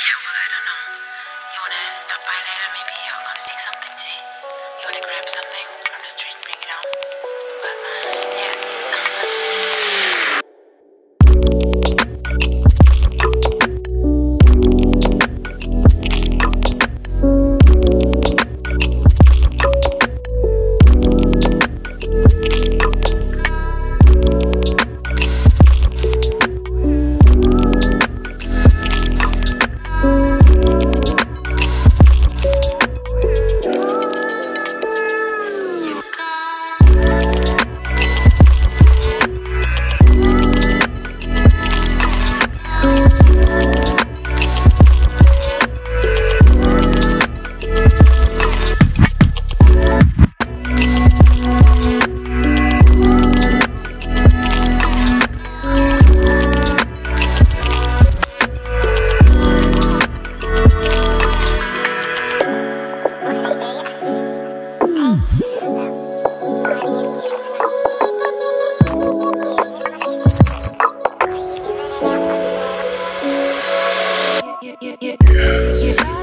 well, I don't know. You wanna stop by later? Maybe you're gonna fix something tea. You wanna grab something from the street, bring it home? Well, yeah. I'm just... Yeah.